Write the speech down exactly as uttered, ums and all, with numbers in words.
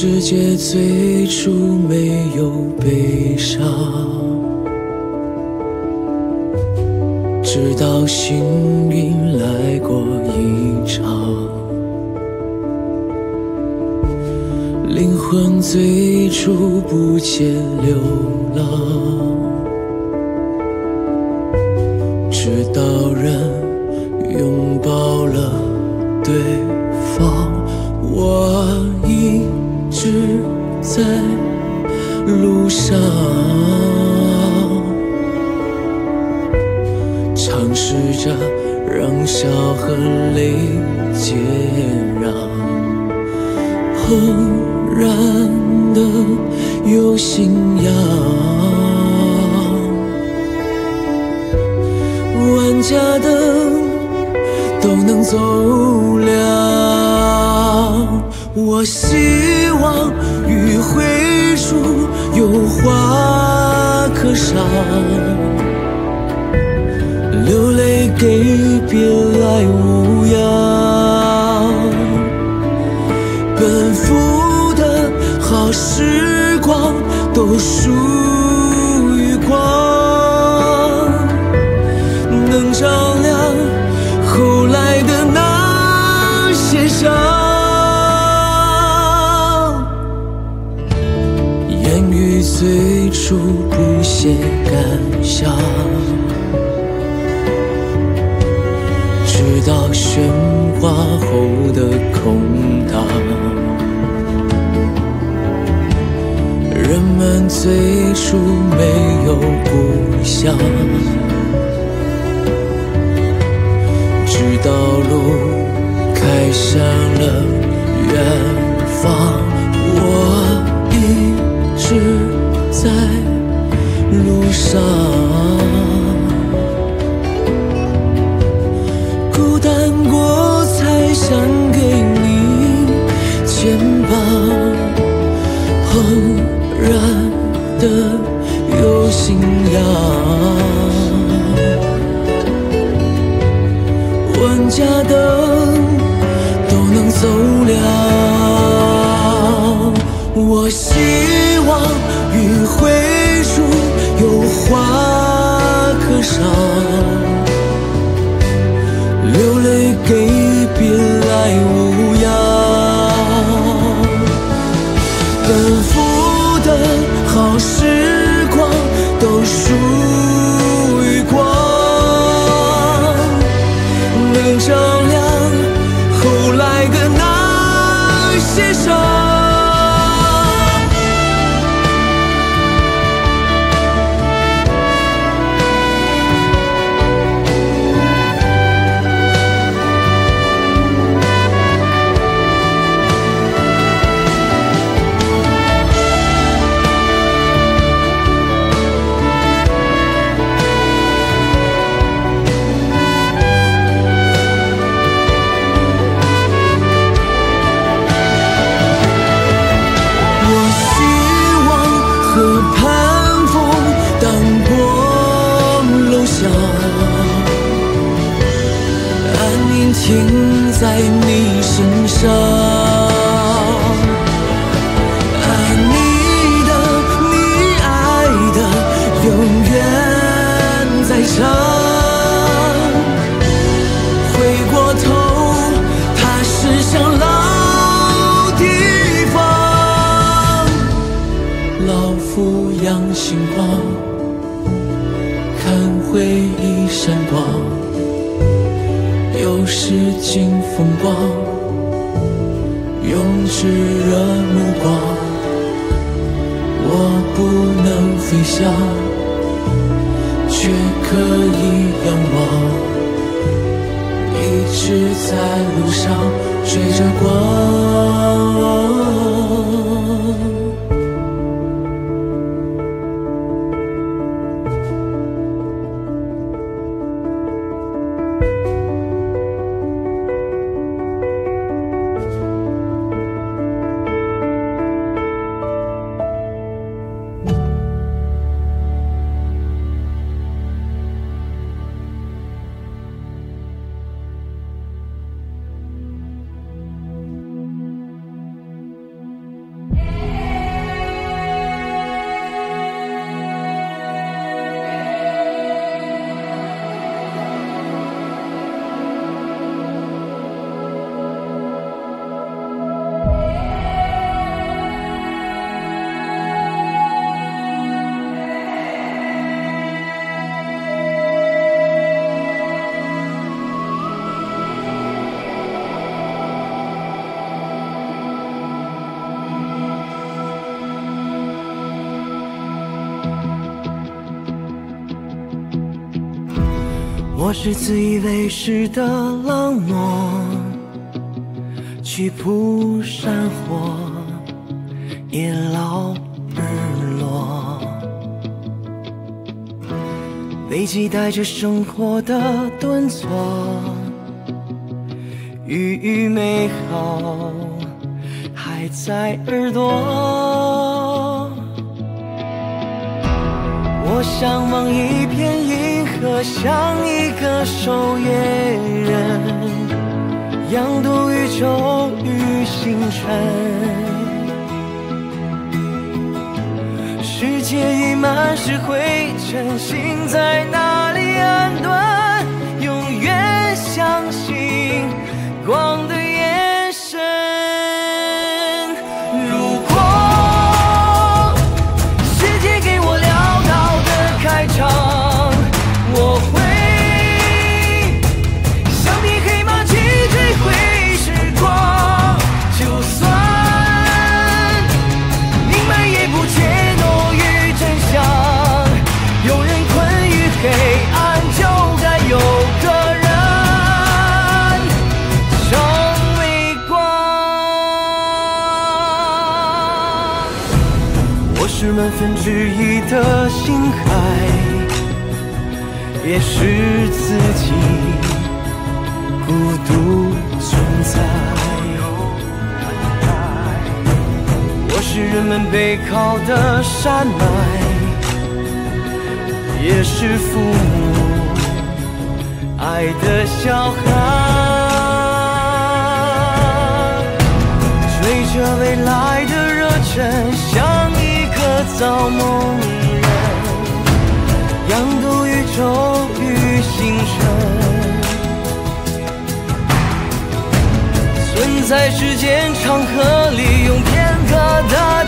世界最初没有悲伤，直到幸运来过一场。灵魂最初不见流浪，直到人拥抱了对方。我一直在路上，尝试着让笑和泪接壤，怦然的有信仰，万家灯都能走亮。我希望余晖处有花可赏，流泪给别来无恙，奔赴的好时光都属于光，能照亮后来的那些伤。言语最初不写感想，直到喧哗后的空荡。人们最初没有故乡，直到路开向了远方。我一直在路上，孤单过才想给你肩膀，怦然的有信仰，万家灯都能走亮。我希望余晖处有花可赏，流泪给别来无恙，奔赴的好时光都属于光，能照亮后来的那些伤。停在你身上，爱你的，你爱的，永远在唱。回过头，它是向老地方，老夫养星光，看回忆闪光。有时经风光，用炙热目光。我不能飞翔，却可以仰望，一直在路上追着光。 我是自以为是的冷漠，去扑山火，也老日落，被期待着生活的顿挫，语语美好还在耳朵。我向往一片银河，像一个守夜人，仰渡宇宙与星辰。世界已满是灰尘，心在哪里安顿？永远相信光的眼神。如果世界给我潦倒的开场，我会像匹黑马去追回时光。就算明白也不怯懦于真相，有人困于黑暗，就该有个人成为光。我是万分之一的星海，也是自己孤独存在。我是人们背靠的山脉，也是父母爱的小孩。追着未来的热忱，像一个造梦人，仰渡宇宙与星辰。存在时间长河里，用片刻的